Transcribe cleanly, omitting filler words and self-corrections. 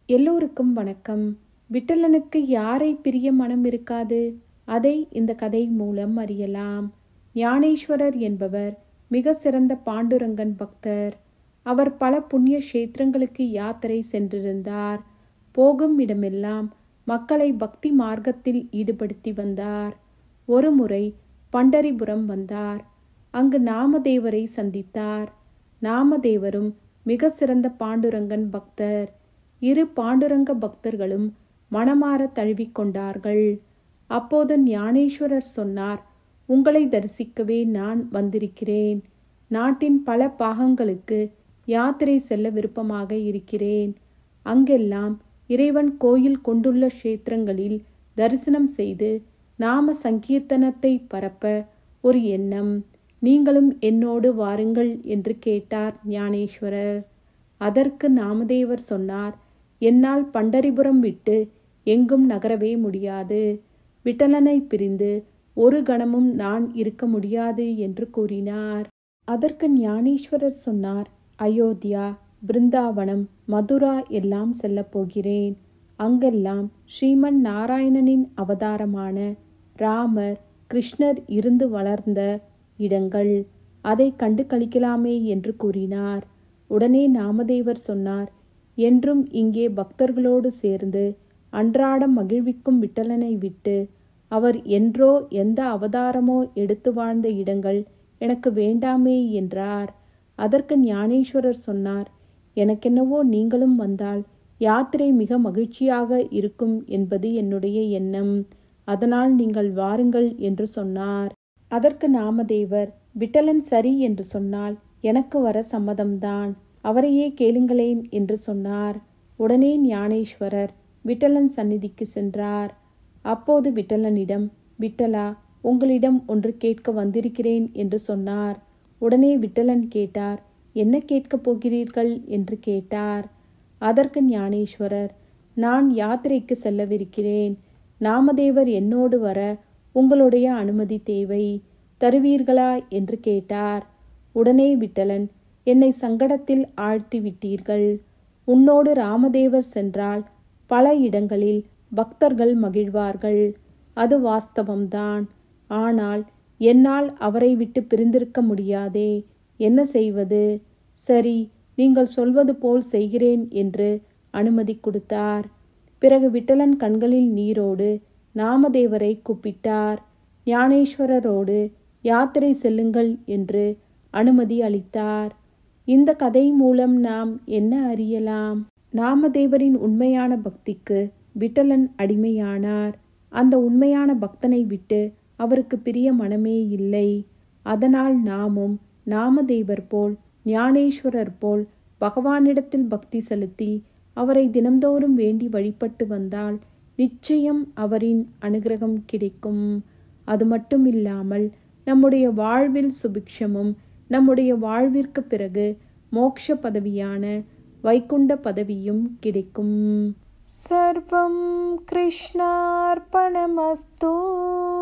எல்லோருக்கும் வணக்கம். விட்டலனுக்கு யாரை பிரிய மனம் இருக்காது? அதை இந்த கதை மூலம் அறியலாம். ஞானேஸ்வரர் என்பவர் மிக சிறந்த பாண்டுரங்கன் பக்தர். அவர் பல புண்ணிய கஷேத்திரங்களுக்கு யாத்திரை சென்றிருந்தார். போகும் இடமெல்லாம் மக்களை பக்தி மார்க்கத்தில் ஈடுபடுத்தி வந்தார். ஒரு முறை பண்டரிபுரம் வந்தார். அங்கு நாமதேவரை சந்தித்தார். நாமதேவரும் மிக சிறந்த பாண்டுரங்கன் பக்தர். இரு பாண்டுரங்க பக்தர்களும் மனமாற தழுவிக்கொண்டார்கள். அப்போது ஞானேஸ்வரர் சொன்னார், உங்களை தரிசிக்கவே நான் வந்திருக்கிறேன். நாட்டின் பல பாகங்களுக்கு யாத்திரை செல்ல விருப்பமாக இருக்கிறேன். அங்கெல்லாம் இறைவன் கோயில் கொண்டுள்ள கஷேத்திரங்களில் தரிசனம் செய்து நாம சங்கீர்த்தனத்தை பரப்ப ஒரு எண்ணம். நீங்களும் என்னோடு வாருங்கள் என்று கேட்டார் ஞானேஸ்வரர். அதற்கு நாமதேவர் சொன்னார், என்னால் பண்டரிபுரம் விட்டு எங்கும் நகரவே முடியாது. விட்டலனை பிரிந்து ஒரு கணமும் நான் இருக்க முடியாது என்று கூறினார். அதற்கு ஞானேஸ்வரர் சொன்னார், அயோத்தியா, பிருந்தாவனம், மதுரா எல்லாம் செல்லப் போகிறேன். அங்கெல்லாம் ஸ்ரீமன் நாராயணனின் அவதாரமான ராமர், கிருஷ்ணர் இருந்து வளர்ந்த இடங்கள். அதை கண்டு கழிக்கலாமே என்று கூறினார். உடனே நாமதேவர் சொன்னார், என்றும் இங்கே பக்தர்களோடு சேர்ந்து அன்றாடம் மகிழ்விக்கும் விட்டலனை விட்டு அவர் என்றோ எந்த அவதாரமோ எடுத்து வாழ்ந்த இடங்கள் எனக்கு வேண்டாமே என்றார். அதற்கு ஞானேஸ்வரர் சொன்னார், எனக்கென்னவோ நீங்களும் வந்தால் யாத்திரை மிக மகிழ்ச்சியாக இருக்கும் என்பது என்னுடைய எண்ணம். அதனால் நீங்கள் வாருங்கள் என்று சொன்னார். அதற்கு நாமதேவர், விட்டலன் சரி என்று சொன்னால் எனக்கு வர சம்மதம்தான். அவரையே கேளுங்களேன் என்று சொன்னார். உடனே ஞானேஸ்வரர் விட்டலன் சந்நிதிக்கு சென்றார். அப்போது விட்டலனிடம், விட்டலா, உங்களிடம் ஒன்று கேட்க வந்திருக்கிறேன் என்று சொன்னார். உடனே விட்டலன் கேட்டார், என்ன கேட்கப் போகிறீர்கள் என்று கேட்டார். அதற்கு ஞானேஸ்வரர், நான் யாத்திரைக்கு செல்லவிருக்கிறேன். நாமதேவர் என்னோடு வர உங்களுடைய அனுமதி தேவை. தருவீர்களா என்று கேட்டார். உடனே விட்டலன், என்னை சங்கடத்தில் ஆழ்த்தி விட்டீர்கள். உன்னோடு ராமதேவர் சென்றால் பல இடங்களில் பக்தர்கள் மகிழ்வார்கள். அது வாஸ்தவம்தான். ஆனால் என்னால் அவரை விட்டு பிரிந்திருக்க முடியாதே. என்ன செய்வது? சரி, நீங்கள் சொல்வது போல் செய்கிறேன் என்று அனுமதி கொடுத்தார். பிறகு விட்டலன் கண்களில் நீரோடு நாமதேவரை கூப்பிட்டார். ஞானேஸ்வரரோடு யாத்திரை செல்லுங்கள் என்று அனுமதி அளித்தார். இந்த கதை மூலம் நாம் என்ன அறியலாம்? நாமதேவரின் உண்மையான பக்திக்கு விட்டலன் அடிமையானார். அந்த உண்மையான பக்தனை விட்டு அவருக்கு பிரிய மனமே இல்லை. அதனால் நாமும் நாமதேவர் போல், ஞானேஸ்வரர் போல் பகவானிடத்தில் பக்தி செலுத்தி அவரை தினம்தோறும் வேண்டி வழிபட்டு வந்தால் நிச்சயம் அவரின் அனுகிரகம் கிடைக்கும். அது மட்டும் இல்லாமல் நம்முடைய வாழ்வில் சுபிக்ஷமும், நம்முடைய வாழ்விற்கு பிறகு மோட்ச பதவியான வைகுண்ட பதவியும் கிடைக்கும். சர்வம் கிருஷ்ணார்பணமஸ்து.